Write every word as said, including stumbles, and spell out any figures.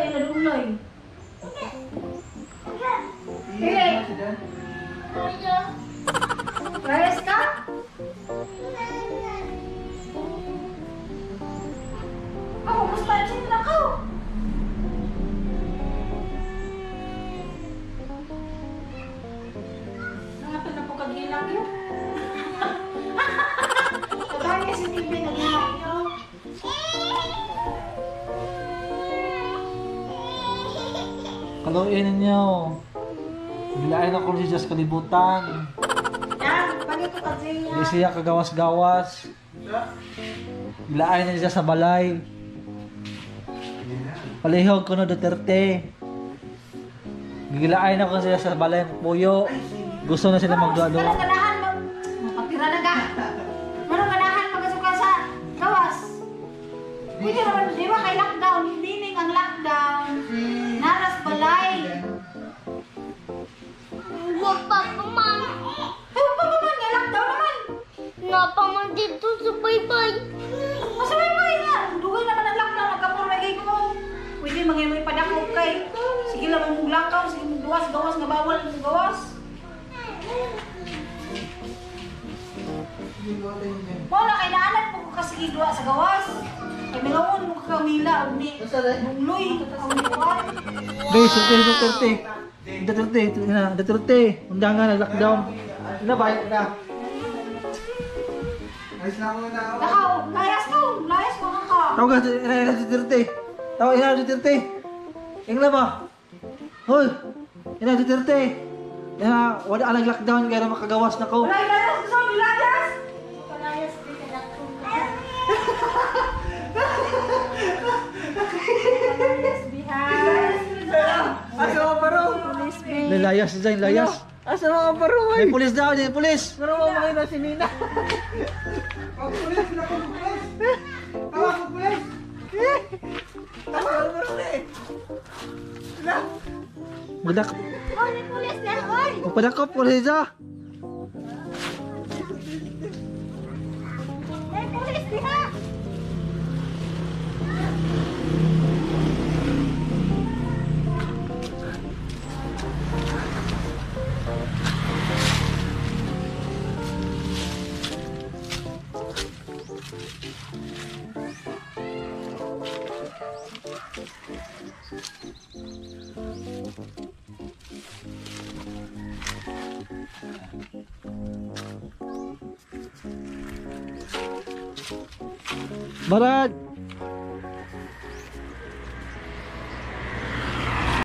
nadunay. Hey! Layas ka? Ako, gusto tayo sa'yo na ako. Nangatod na po kagilang yun. Kagaya si T V nagilang yun. Kaluin ninyo. Bilain ako si Diyos kalibutan. Yan, bagay ko kasi Di siya kagawas-gawas. Bilain na siya sa balay. Palihog ko no Duterte. Gigilain ako siya sa balay ng puyo. Gusto na sila magduado. Manong ganahan mag... Mapapira na ka. Manong ganahan magasuka sa gawas. Pwede naman, di ba kay lockdown? Hindi ning ang lockdown. Naras balay. Huwag pa paman. Ay, wag pa naman, nga lockdown naman. Napaman dito sa baybay. Masabay mo nga. Dugay naman ang lockdown, nagkapurmagay ko. Pwede mangyay padakog kay. Sige lang mong lakaw, sige mong gawas, gawas nga bawal mong gawas. Mo na kay naanan po ko kasi duwa sa gawas. Kay milawon mo ka kamila og ni bungloy ang niwan. Guys, Duterte, Duterte. Duterte, ina, Duterte. Undangan na lockdown. Ina ba? Ina. Nakaw, layas ko, layas ko ka. Tawag ka, ina, ina, Duterte. Tawag, ina, Duterte. Ingla ba? Hoy, ina, Duterte. Ina, wala alang lockdown kaya makagawas na ko. Wala layas ko sa layas. Palayas din ka na kung Asa mo baro? Layas dyan, layas. Asa mo baro? May pulis daw, may pulis. Baro mo mga na si Nina. Pag pulis, na pag pulis. Tawag pag pulis. Tawag pag pulis. Madak. Hoy, pulis na, hoy! Magpadakop, pulis daw. May pulis diha! Barad.